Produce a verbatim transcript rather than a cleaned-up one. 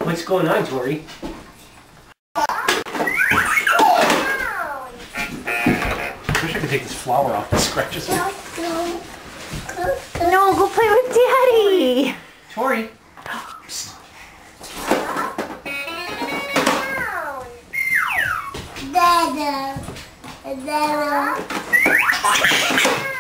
What's going on, Tori? I wish I could take this flower off. It scratches me. No, go play with Daddy. Tori. Psst. Dada. Dada.